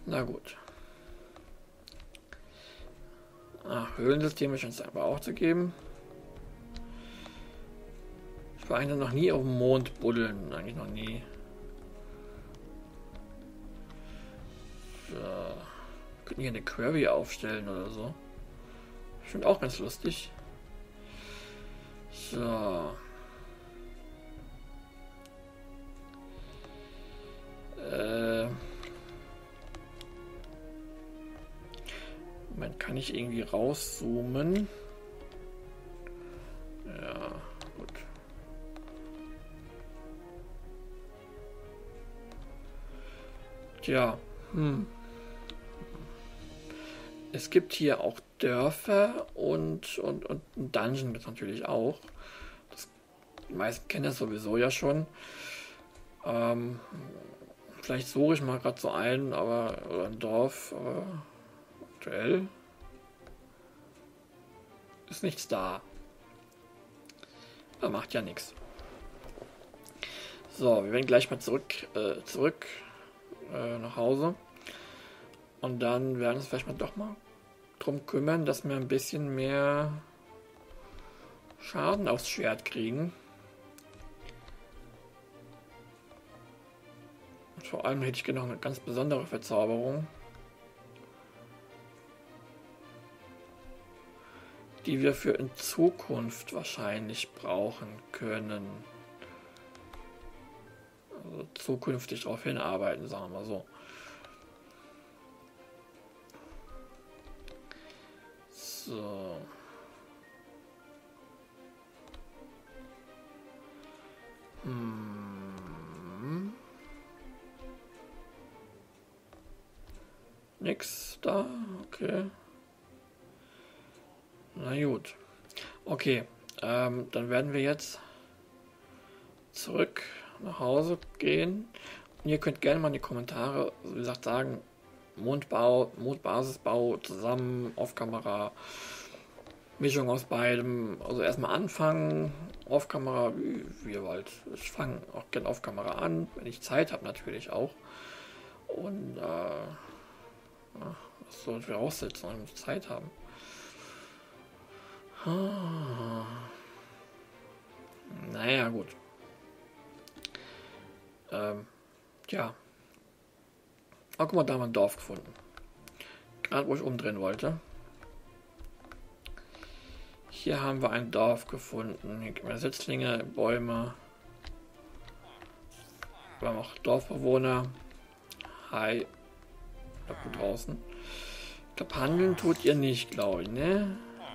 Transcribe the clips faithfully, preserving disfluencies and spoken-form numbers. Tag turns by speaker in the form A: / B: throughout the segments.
A: Na gut. Ah, Höhlensysteme scheint es aber auch zu geben. Ich war eigentlich noch nie auf dem Mond buddeln. Eigentlich noch nie. So. Wir könnten hier eine Query aufstellen oder so. Ich finde auch ganz lustig. So. Äh. Moment, kann ich irgendwie rauszoomen? Ja, gut. Tja, hm. Es gibt hier auch Dörfer und, und, und ein Dungeon gibt es natürlich auch. Das, die meisten kennen das sowieso ja schon. Ähm, vielleicht suche ich mal gerade so einen, aber oder ein Dorf, aber aktuell ist nichts da. Das macht ja nichts. So, wir werden gleich mal zurück, äh, zurück äh, nach Hause. Und dann werden wir uns vielleicht mal doch mal drum kümmern, dass wir ein bisschen mehr Schaden aufs Schwert kriegen. Und vor allem hätte ich gerne noch eine ganz besondere Verzauberung, die wir für in Zukunft wahrscheinlich brauchen können. Also zukünftig darauf hinarbeiten, sagen wir mal so. So. Hm. Nix da, okay. Na gut. Okay, ähm, dann werden wir jetzt zurück nach Hause gehen. Und ihr könnt gerne mal in die Kommentare, wie gesagt, sagen, Mondbau, Mondbasisbau zusammen auf Kamera, Mischung aus beidem. Also erstmal anfangen auf Kamera, wie, wie ihr wollt. Ich fange auch gerne auf Kamera an, wenn ich Zeit habe natürlich auch. Und äh, was sollten wir aussetzen, wenn wir Zeit haben? Ah. Naja, gut. Ähm, ja. Oh, guck mal, da haben wir ein Dorf gefunden. Gerade wo ich umdrehen wollte. Hier haben wir ein Dorf gefunden. Hier gibt es Setzlinge, Bäume. Wir haben auch Dorfbewohner. Hi. Da draußen. Ich glaube, handeln tut ihr nicht, glaube ich, ne?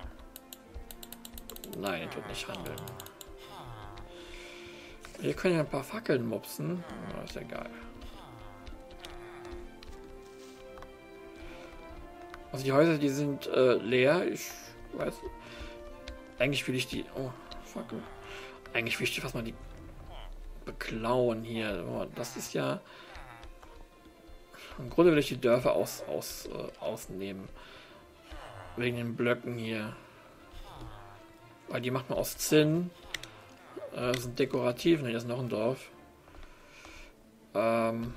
A: Nein, ihr tut nicht handeln. Wir können ja ein paar Fackeln mopsen. Oh, ist egal. Also die Häuser, die sind äh, leer. Ich weiß. Eigentlich will ich die. Oh, Fackel. Eigentlich will ich die fast mal die beklauen hier. Oh, das ist ja. Im Grunde will ich die Dörfer aus, aus, äh, ausnehmen. Wegen den Blöcken hier. Weil die macht man aus Zinn. Äh, sind dekorativ. Ne, hier ist noch ein Dorf. Ähm.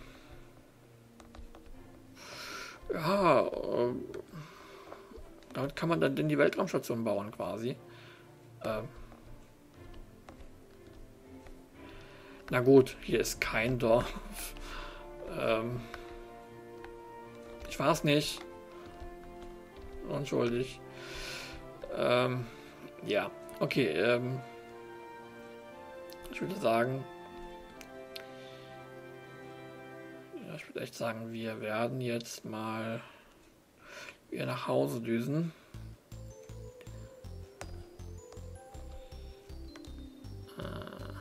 A: Ja, äh, damit kann man dann in die Weltraumstation bauen quasi. Ähm. Na gut, hier ist kein Dorf. ähm. Ich war es nicht. Unschuldig. Ähm. Ja, okay. Ähm, ich würde sagen, ja, ich würde echt sagen, wir werden jetzt mal wieder nach Hause düsen. Äh,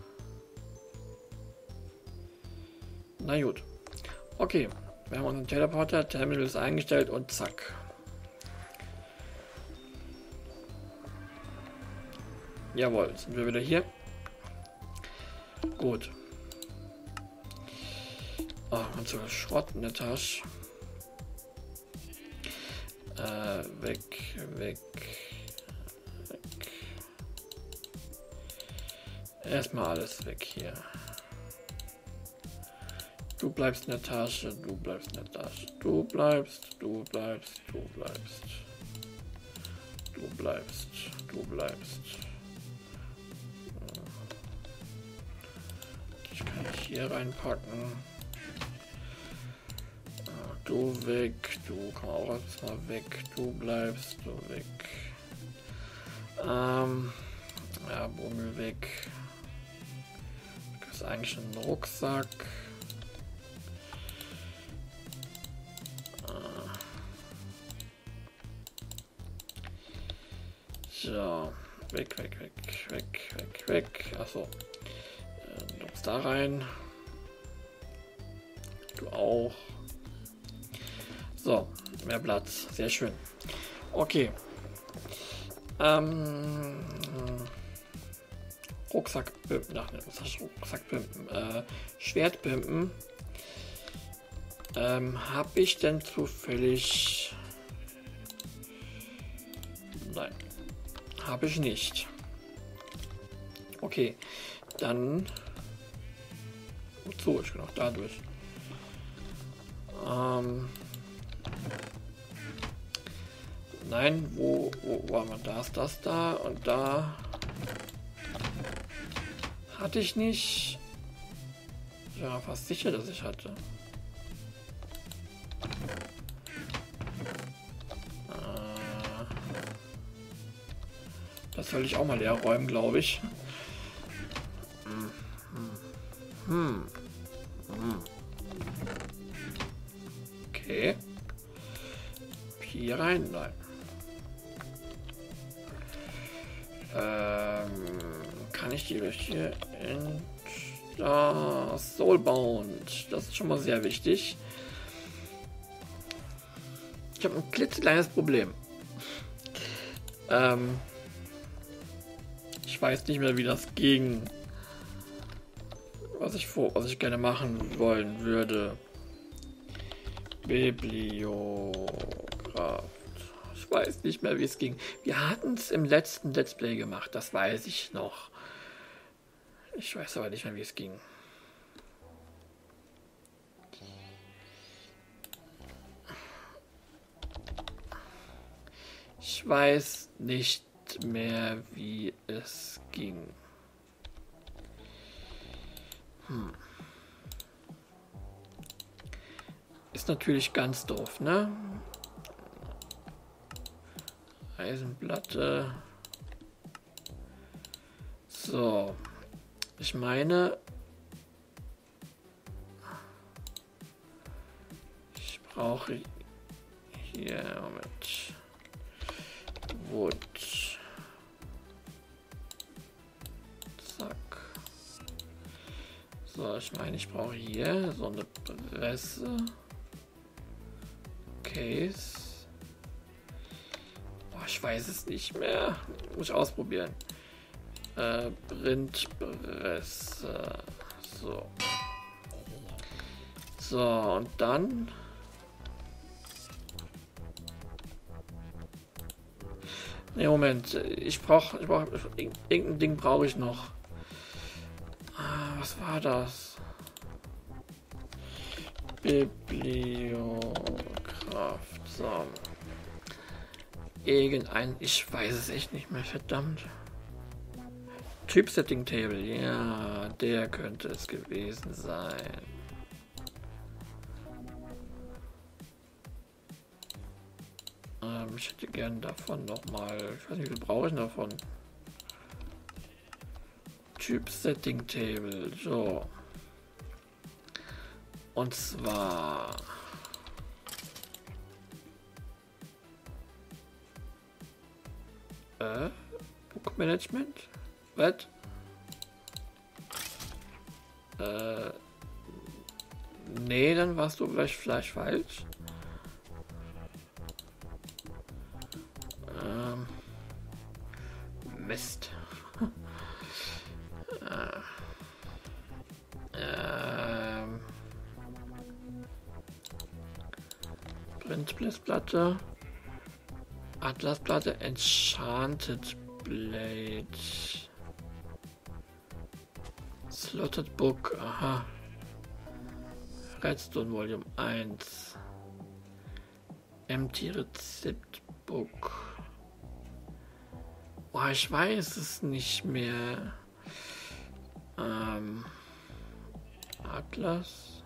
A: na gut. Okay, wir haben unseren Teleporter, Terminal ist eingestellt und zack. Jawohl, sind wir wieder hier. Gut. Oh, und so Schrott in der Tasche. Äh, weg, weg, weg. Erstmal alles weg hier. du bleibst in der Tasche, du bleibst in der Tasche, du bleibst, du bleibst, du bleibst, du bleibst, du bleibst. Ich kann ich hier reinpacken. Du weg, du komm auch jetzt mal weg, du bleibst, du weg. Ähm, ja, Bummel weg. Das ist eigentlich ein Rucksack. So, weg, weg, weg, weg, weg, weg. Achso. Du musst da rein. Du auch. So, mehr Platz. Sehr schön. Okay. Ähm, Rucksack pimpen. Ach, was heißt Rucksack pimpen? Äh, Schwert pimpen. Ähm, habe ich denn zufällig... Nein. Habe ich nicht. Okay. Dann... So, ich kann auch dadurch. Ähm... Nein, wo, wo war man? Da ist das da und da hatte ich nicht. Ja, fast sicher, dass ich hatte. Äh, das soll ich auch mal leer räumen, glaube ich. Hm. Hm. Hm. Okay. Hier rein? Nein. Ähm, kann ich die hier in das Soulbound? Das ist schon mal sehr wichtig. Ich habe ein klitzekleines Problem. Ähm, ich weiß nicht mehr, wie das ging. Was ich vor, was ich gerne machen wollen würde. Bibliograf. Ich weiß nicht mehr, wie es ging. Wir hatten es im letzten Let's Play gemacht, das weiß ich noch. Ich weiß aber nicht mehr, wie es ging. Ich weiß nicht mehr, wie es ging. Hm. Ist natürlich ganz doof, ne? Eisenplatte. So. Ich meine, ich brauche hier mit Wood. Zack. So, ich meine, ich brauche hier so eine Presse. Case. Ich weiß es nicht mehr. Muss ich ausprobieren. Äh, Printpresse. So. So, und dann... Ne, Moment. Ich brauche... Ich brauch, irgendein Ding brauche ich noch. Ah, was war das? Bibliograf. So. Irgendein, ich weiß es echt nicht mehr, verdammt. Typ Setting Table, ja, der könnte es gewesen sein. Ähm, ich hätte gern davon noch mal, ich weiß nicht, wie viel brauche ich davon? Typ Setting Table, so. Und zwar... Äh, Book Management? Was? Äh, nee, dann warst du vielleicht, vielleicht falsch. Ähm, Mist. äh, ähm, Printplatte. Atlasplatte, Enchanted Blade. Slotted Book, aha. Redstone Volume eins. Empty Rezept Book. Boah, ich weiß es nicht mehr. Ähm, Atlas.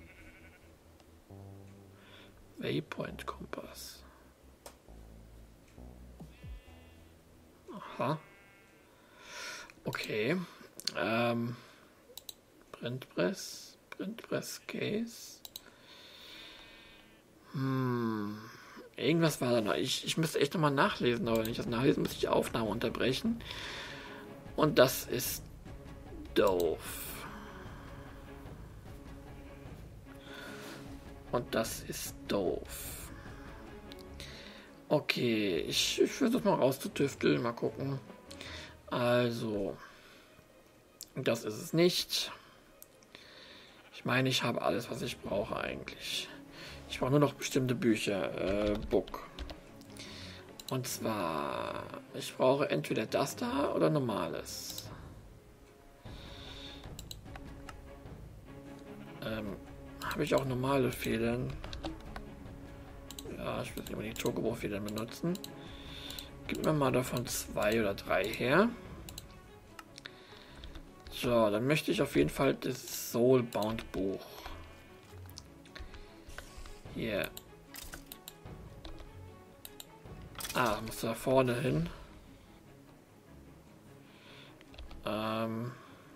A: Waypoint Kompass. Aha. Okay. Ähm, Printpress. Printpress Case. Hm. Irgendwas war da noch. Ich, ich müsste echt nochmal nachlesen, aber wenn ich das nachlesen, muss ich die Aufnahme unterbrechen. Und das ist doof. Und das ist doof. Okay, ich, ich versuche mal rauszutüfteln, mal gucken. Also, das ist es nicht. Ich meine, ich habe alles, was ich brauche eigentlich. Ich brauche nur noch bestimmte Bücher. Äh, Book. Und zwar, ich brauche entweder das da oder normales. Ähm, habe ich auch normale Federn? Ja, ich will nicht immer die Chocobo-Federn benutzen. Gib mir mal davon zwei oder drei her. So, dann möchte ich auf jeden Fall das Soulbound Buch. Hier. Ah, muss da vorne hin. Ähm.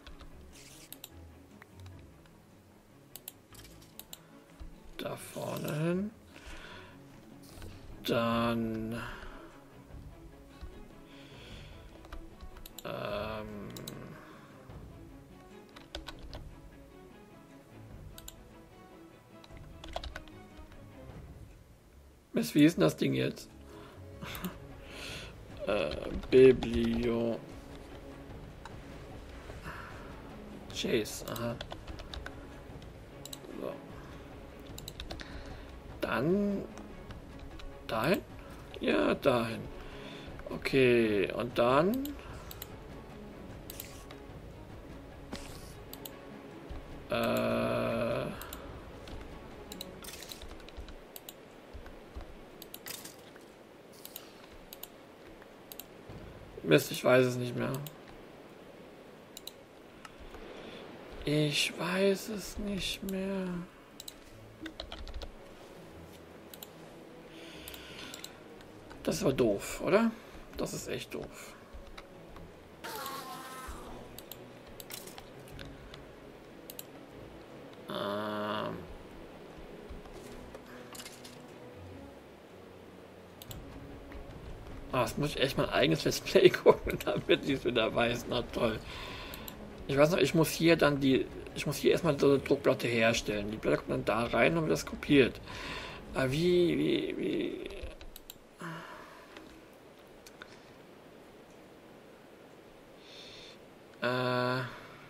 A: Da vorne hin. Dann. Ähm. Mist, wie ist denn das Ding jetzt? äh, Biblio. Chase, aha. So. Dann dahin? Ja, dahin. Okay, und dann äh Mist, ich weiß es nicht mehr. Ich weiß es nicht mehr. Das war doof, oder? Das ist echt doof. Ähm. Ah, das muss ich echt mein eigenes Let's Play gucken, damit ich es wieder weiß. Na toll. Ich weiß noch, ich muss hier dann die. Ich muss hier erstmal so eine Druckplatte herstellen. Die Platte kommt dann da rein und wird das kopiert. Aber wie, wie, wie. Äh.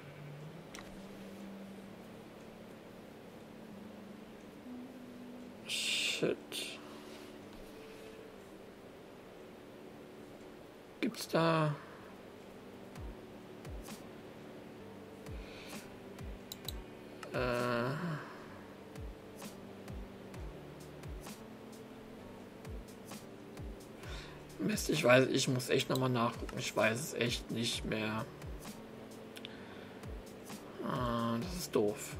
A: Shit. Gibt's da. Äh. Mist, ich weiß, ich muss echt nochmal nachgucken. Ich weiß es echt nicht mehr. Ah, das ist doof.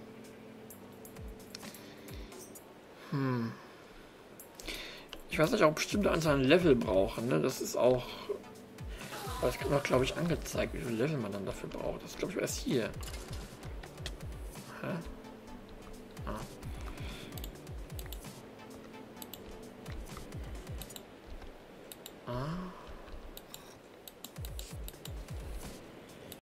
A: Hm. Ich weiß nicht, auch bestimmte Anzahl an Level brauchen, ne? Das ist auch. Aber das kann doch, glaube ich, angezeigt, wie viele Level man dann dafür braucht. Das ist, glaube ich, erst hier. Hä? Ah. Ah.